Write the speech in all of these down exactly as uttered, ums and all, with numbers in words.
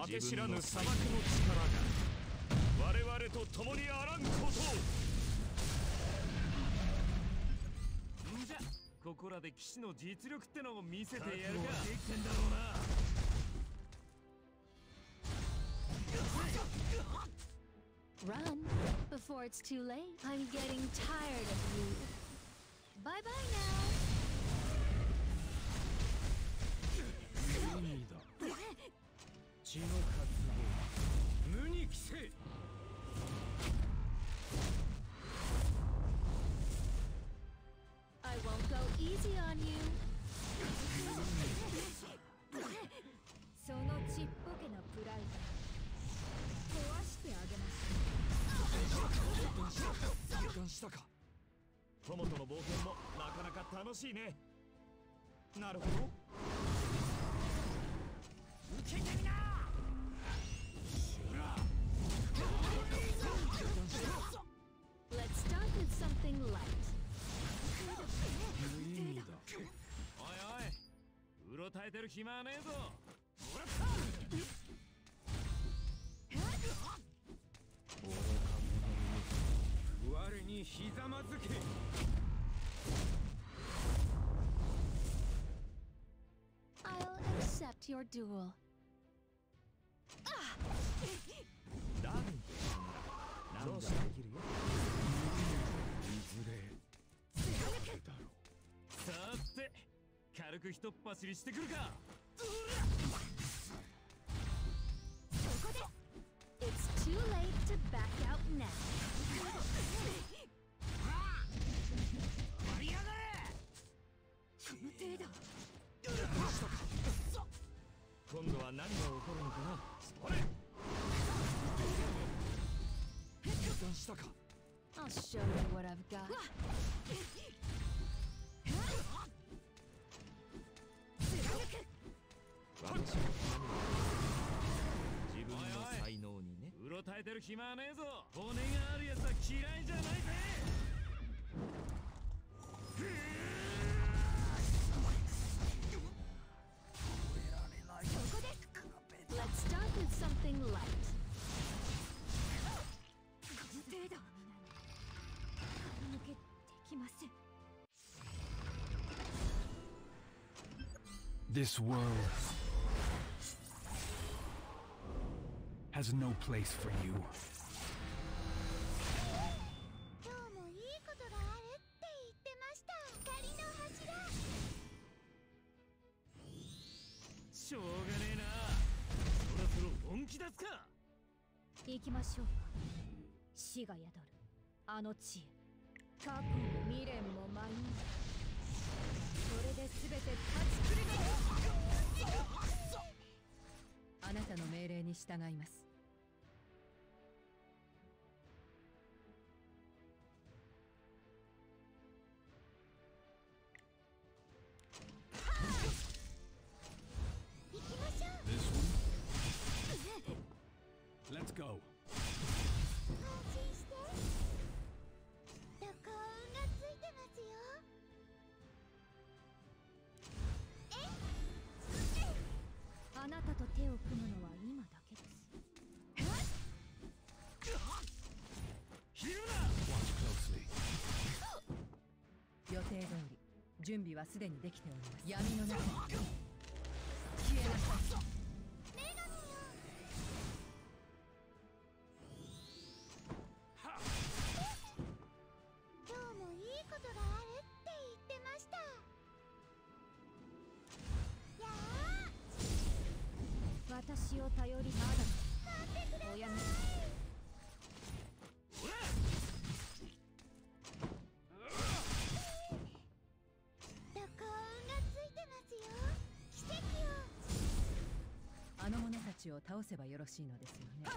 果て知らぬ砂漠の力が我々と共にあらんこと。んじゃここらで騎士の実力ってのを見せてやるか。できてんだろうな。 Run before it's too late. I'm getting tired of you. Bye bye now. 海だ。血の渇望。無に帰せ。 I won't go easy on you. そのちっぽけなプライド壊してあげます。 油断したか。友との冒険もなかなか楽しいね。なるほど。受けてみな。シュラ。 Let's start with something light. いいだ。おいおい、うろたえてる暇はねえぞ。もらった。我にひざまずけ。 I'll accept your duel. ダーウィンと一緒なら何でもできるよ。いずれだろう。さて軽くひとっ走りしてくるか。 そこで It's too late to back out now. 割り上がれ。 この程度。 今度は何が起こるのかな。それ。油断したか。 I'll show you what I've got. 私の自分の才能にね。うろたえてる暇はねえぞ。骨があるやつは嫌いじゃないぜ。 そこで Let's start with something light. この程度抜けできません。 This world has no place for you. 今日もいいことがあるって言ってました。光の柱。 しょうがねえな。そろそろ本気出すか。 行きましょうか。死が宿るあの地へ。過去も未練も迷う。それで全て断ち切るの。 あなたの命令に従います。 行きましょう。 This one? Let's go. 安心して。どこ運がついてますよ。あなたと手を組むのは今だけです。 ひるむな。 Watch closely. 予定通り準備はすでにできております。闇の中に消えなさい。 女神よ。今日もいいことがあるって言ってました。やあ、私を頼りまだ。待ってください。おやめ。どこ運がついてますよ。奇跡を。 あの者たちを倒せばよろしいのですよね。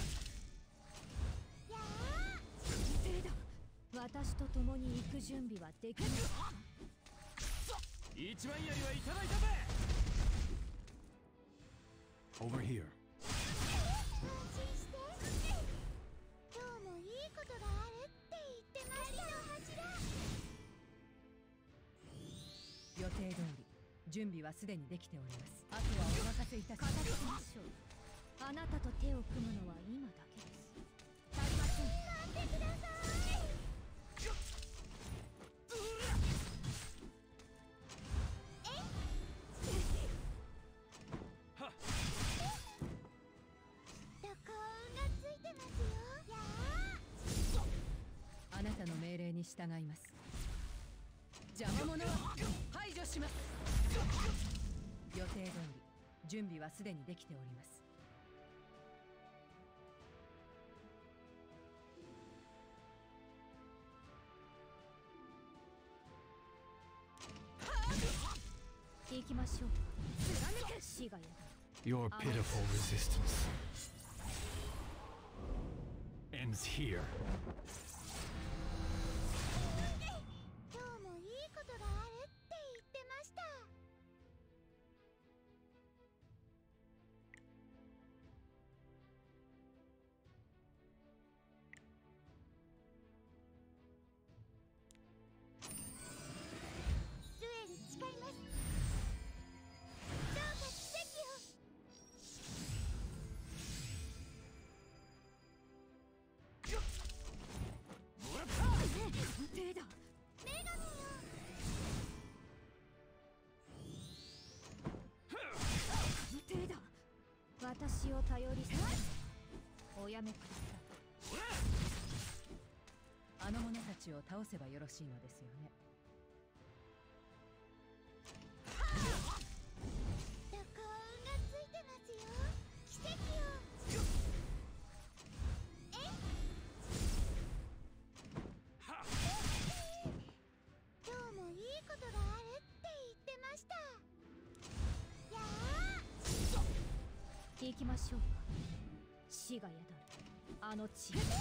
やあ、程度。私と共に行く準備はできます。 一番槍はいただいたぜ。 Over here. 安心して。今日もいいことがあるって言ってました。 予定通り準備はすでにできております。あとはお任せいたします。 片付けましょう。 あなたと手を組むのは今だけです。足りません。待ってください。 あなたの命令に従います。邪魔者は排除します。予定通り準備はすでにできております。 行きましょう。貫く死がやだ。 Your pitiful resistance ends here. 今日もいいことがあるって言ってました。ルエル誓います。どうか奇跡を。手だ。女神よ。手だ。私を頼りすぎ。おやめください。 あの者たちを倒せばよろしいのですよね。 特攻がついてますよ。奇跡を。え？今日もいいことがあるって言ってました。やあ。行きましょうか。死が宿るあの地。覚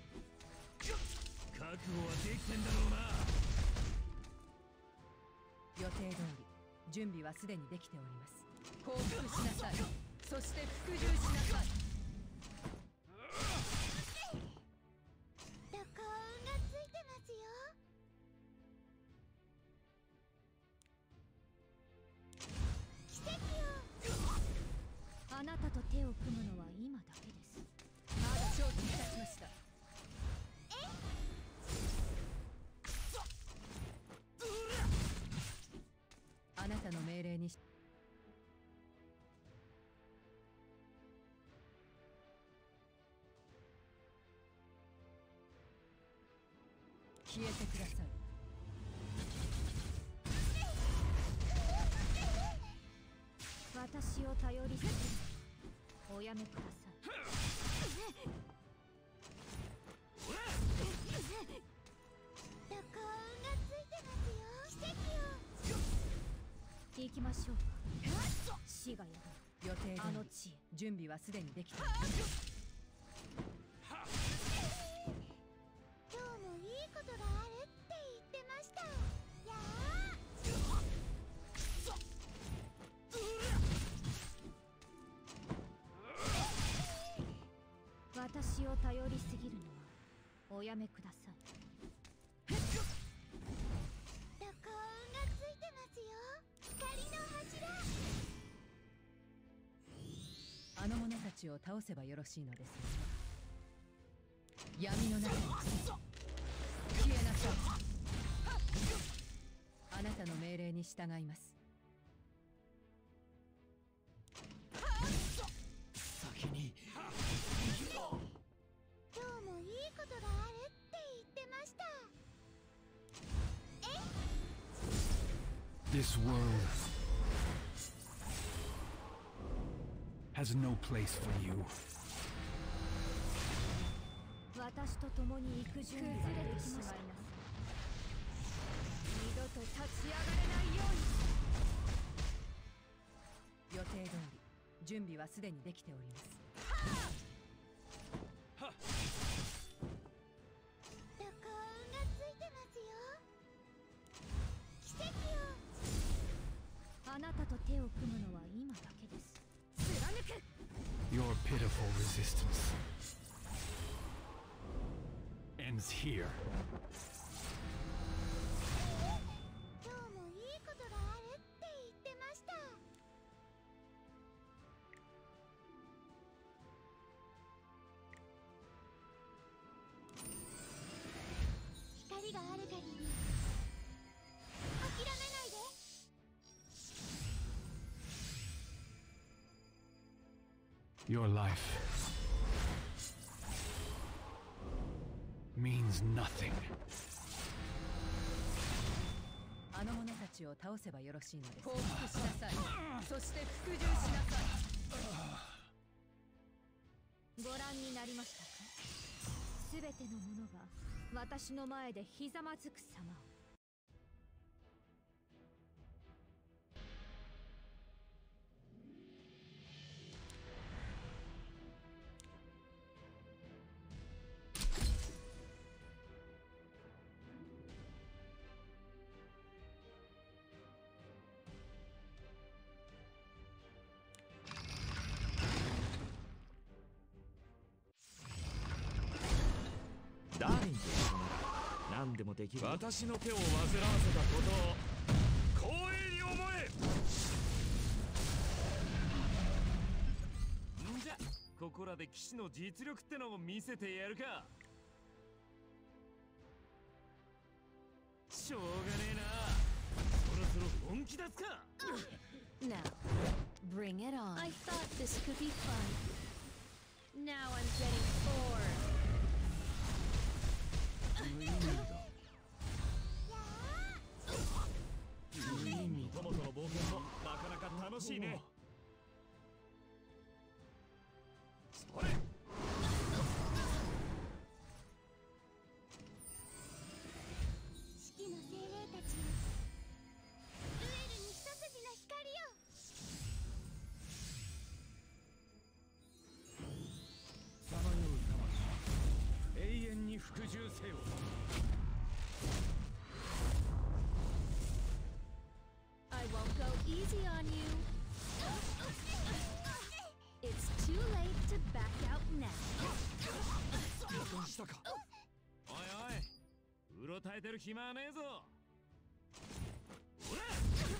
悟はできてんだろうな。 予定通り準備はすでにできております。降伏しなさい。そして服従しなさい。 特攻がついてますよ。奇跡を。あなたと手を組むのは今だけです。 まだ承知いたしました。あなたの命令にし消えてください。 私を頼りすぎ。おやめください。特攻がついてますよ。奇跡を。行きましょうか。死が宿る予定通あのり地へ。 準備はすでにできております。 今日もいいことがあるって言ってました。やあ。私を頼りすぎるのはおやめください。特攻がついてますよ。光の柱。 あの者たちを倒せばよろしいのですよね。闇の中に消えなさい。あなたの命令に従います。 先に今日もいいことがあるって言ってました。え？ This world has no place for you. 私と共に行く準備ができました。二度と立ち上がれないように。 予定通り準備はすでにできております。 特攻がついてますよ。奇跡を。あなたと手を組むのは今だけです。貫く。 Your pitiful resistance ends here. 今日もいいことがあるって言ってました。 Your life means nothing. あの者たちを倒せばよろしいのです。降伏しなさい。そして服従しなさい。 ご覧になりましたか。すべてのものが私の前でひざまずく様を。 ダーリンと一緒なら何でもできる。私の手を煩わせたことを光栄に思え。んじゃここらで騎士の実力ってのを見せてやるか。しょうがねえな。そろそろ本気出すか。 Now, bring it on. I thought this could be fun. Now I'm getting bored. トモとの冒険もなかなか楽しいね。それ。好きの精霊たちよ、ルエルに一筋の光よ。 さまよう魂、永遠に服従せよ。 I won't go easy on you. It's too late to back out now. したか。おいおい、うろたえてる暇はねえぞ。ほら。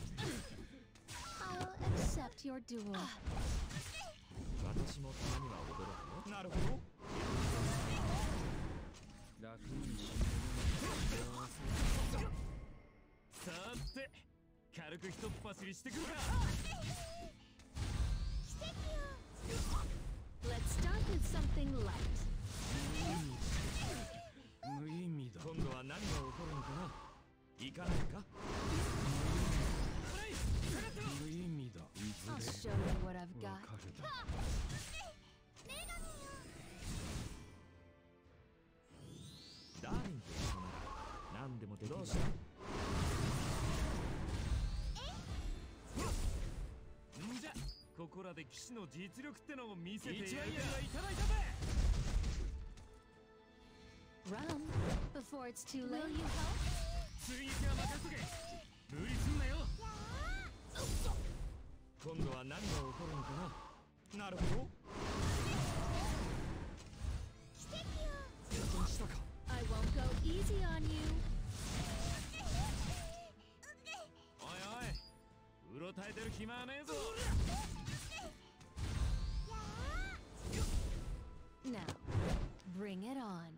I'll accept your duel. 私もたまには驚くよ。なるほど。楽にしさて、軽くひとっ走りしてくるか。 Let's start with something light. 無意味だ。 今度は何が起こるのかな。行かないか。 無意味だ。い I'll ず show れ you what I've わ got. かるだ。 ダーリンと一緒なら何でもできる。どうした。んじゃここらで騎士の実力ってのを見せてやるか。いただいたぜ。 Run before it's too late. Will you help? 追撃は任せとけ。無理すんなよ。今度は何が起こるのかな。なるほど。どうしたか。 I won't go easy on you. おいおい、うろたえてる暇はねえぞ。 Now, bring it on.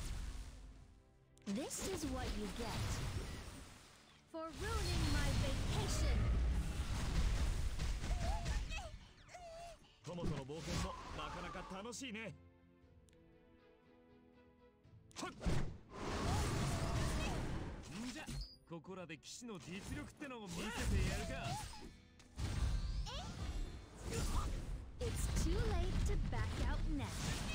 This is what you get for ruining my vacation. トモとの冒険もなかなか楽しいね。はっ。んじゃここらで騎士の実力ってのを見せてやるか。 It's too late to back out now.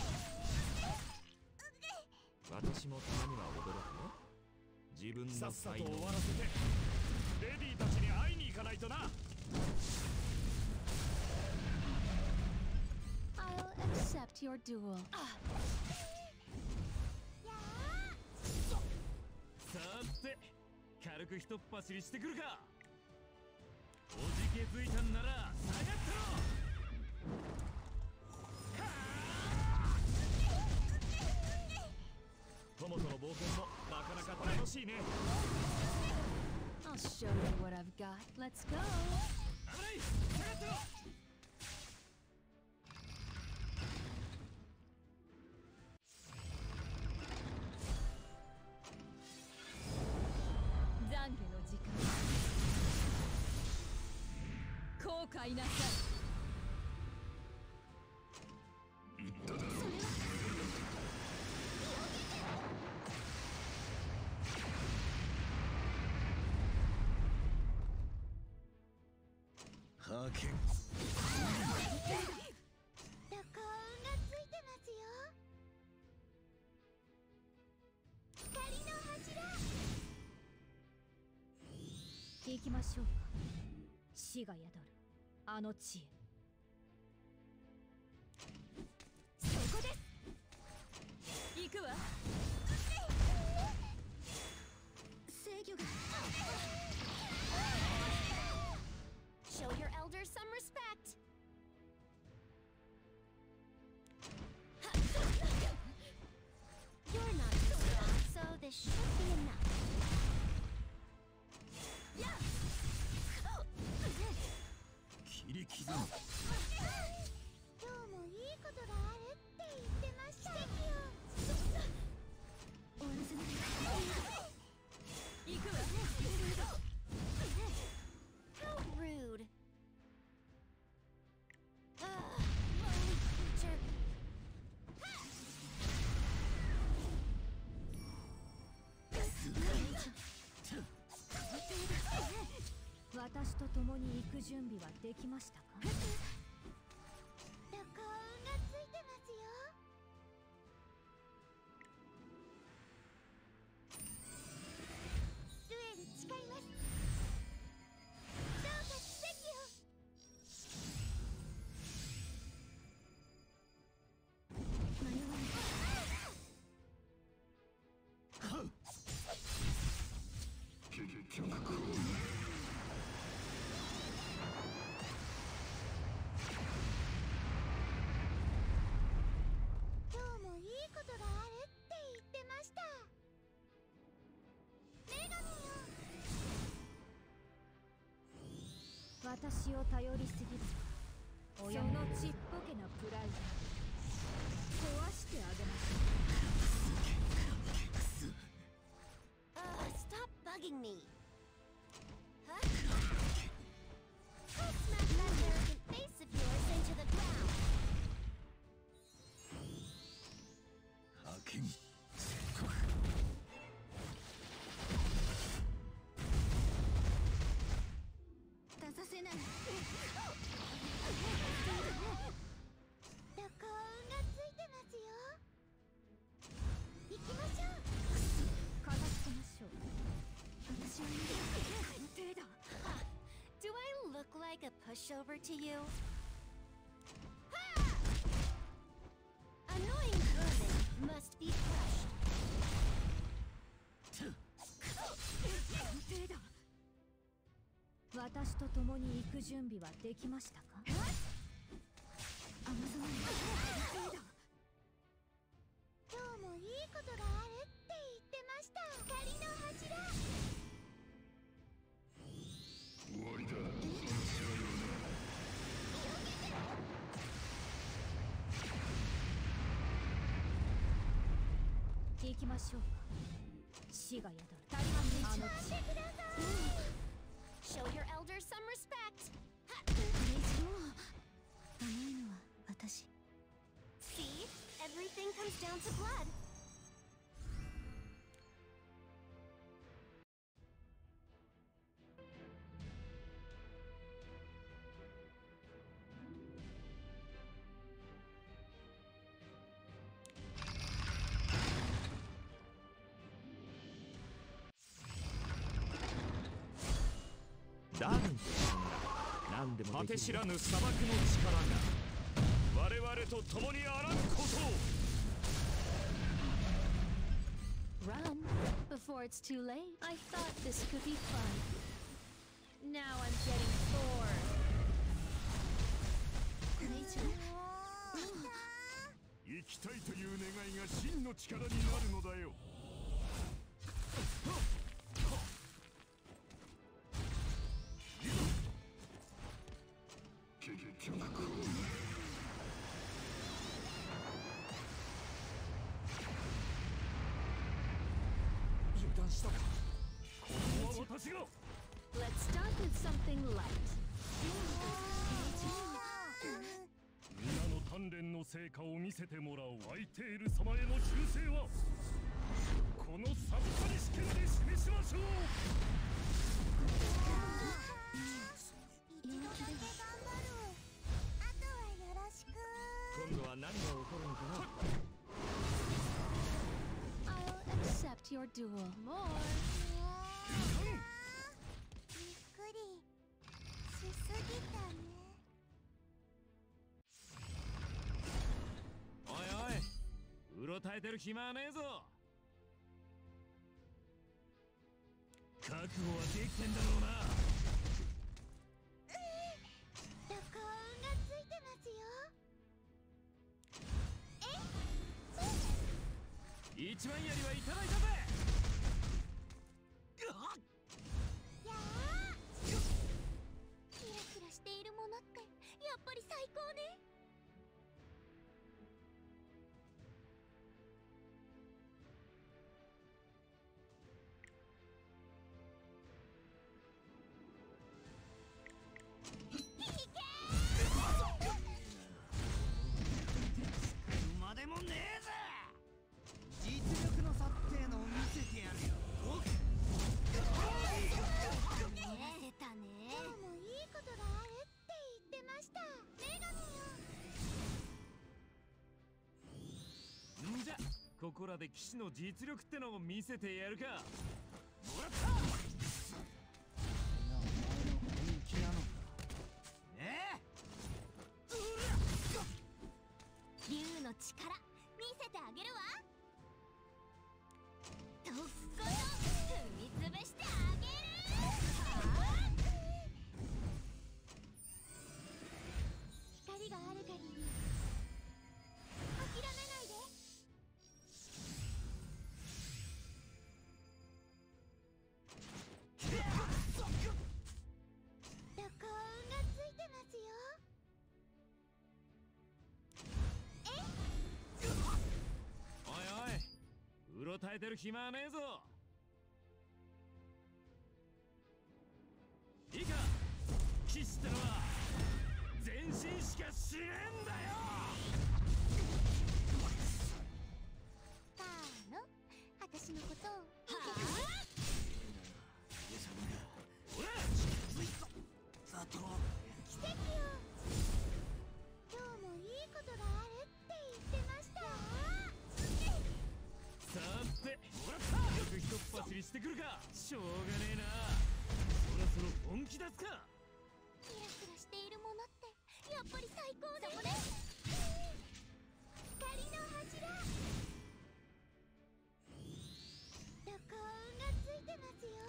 私もたまには驚くよ。自分の才能さっさと終わらせてレディーたちに会いに行かないとな。 I'll accept your duel. さて軽くひとっ走りしてくるか。おじけづいたんなら下がってろ。 トモとの冒険もなかなか楽しいね。 I'll show you what I've got. Let's go. 危ない、下がってろ。 懺悔の時間。後悔なさい。 けん。 ロコーンがついてますよ。光の柱。 行きましょうか。死が宿るあの地へ。そこです。行くわ。 制御が。Show your elders some respect. You're not too strong, so this should be enough. Yeah. 切り刻む。 今日もいいことがあるって言ってました。奇跡を。終わらせない。 行くわ。 How rude. Ah, lonely creature. 私と共に行く準備はできましたか？ ロコーンがついてますよ。ルエル誓います。どうか奇跡を。迷わない。 結局こう。 今日もいいことがあるって言ってました。女神よ。 私を頼りすぎる。そのちっぽけなプライド壊してあげましょう。 Uh, stop bugging me. Huh? I'll smash that arrogant face of yours into the ground. 派遣。 出させない。ロコーンがついてますよ。行きましょう。 片付けましょう。 私は鑑定だ。 Do I look like a pushover to you? Annoying vermin must be crushed. 鑑定だ。私と共に行く準備はできましたか？ アマゾンに鑑定だ。今日もいいことがあるって言ってました。光の柱。 終わりだ。 行きましょうか。死が宿る足りません。あの地。 Show your elders some respect. もう甘いのは私。See, everything comes down to blood. ダーウィンと何でも果て知らぬ砂漠の力が我々と共にあらんことを。 Run before it's too late. I thought this could be fun. Now I'm getting bored. これ以上生きたいという願いが真の力になるのだよ。 結局こう。油断したか。 ここは私が。 Let's start with something light. 皆の鍛錬の成果を見せてもらおう。アイテール様への忠誠はこのサブカリ試験で示しましょう。 勇気で finish your duel. More. ゆっくりしすぎたね。 おいおい、うろたえてる暇はねえぞ。覚悟はできてんだろうな。 録音がついてますよ。 一番槍はいただいたぜ。 やあ、キラキラしているものってやっぱり最高ね。 までもねえぜ。実力の差ってのを見せてやるよ。 見せたね。今日もいいことがあるって言ってました。女神よ。 んじゃ、ここらで騎士の実力ってのを見せてやるか。もらった。 お前の本気なのか。ねえ。 竜の力見せてあげるわ。とっことん踏みつぶしてあげる。光がある限り諦めないで。録音がついてますよ。 おいおい、うろたえてる暇はねえぞ。いいか、騎士ってのは全身しか知れんだよ。 バーの私のことを見ててね。 ほら、 佐藤。 奇跡よ。今日もいいことがあるって言ってました。 さーて、もらった。よくひとっ走りしてくるか。しょうがねえな。そろそろ本気出すか。 キラキラしているものってやっぱり最高ね。そこで光の柱。録音がついてますよ。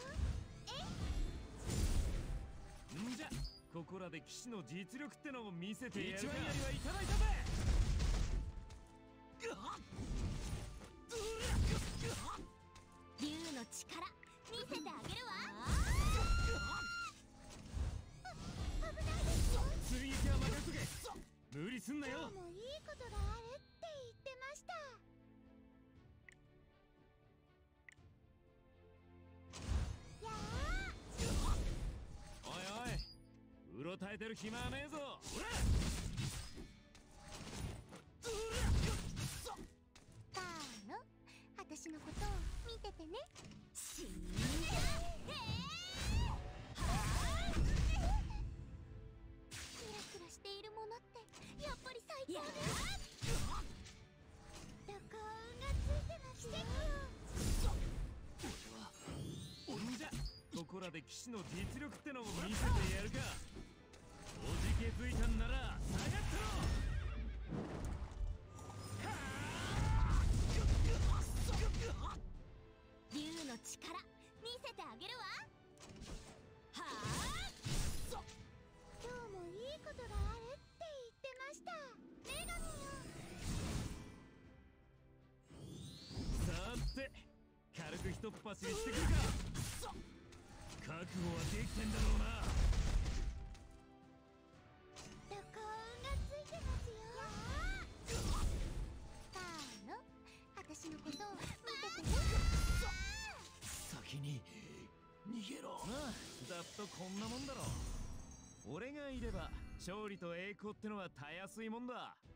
んじゃ、ここらで騎士の実力ってのを見せてやるか。一番槍はいただいたぜ。 竜の力見せてあげるわ。危ないですよ。 追撃は任せとけ。無理すんなよ。 今日もいいことがあるって言ってました。やあ、 おいおい、うろたえてる暇はねえぞ。ほら。 バーの私のことを見ててね。死んだ。へえ。はあ。キラキラしているものってやっぱり最高ね。録音がついてますよ。 んじゃ、ここらで騎士の実力ってのを見せてやるか。おじけづいたんなら下がってろ。 竜の力見せてあげるわ。はあ。今日もいいことがあるって言ってました。女神よ。 さーて、軽くひとっ走りしてくるか。覚悟はできてんだろうな。 録音がついてますよ。バーの私のことを見ててね。 先に逃げろ。 まあ、ざっとこんなもんだろ。俺がいれば勝利と栄光ってのはたやすいもんだ。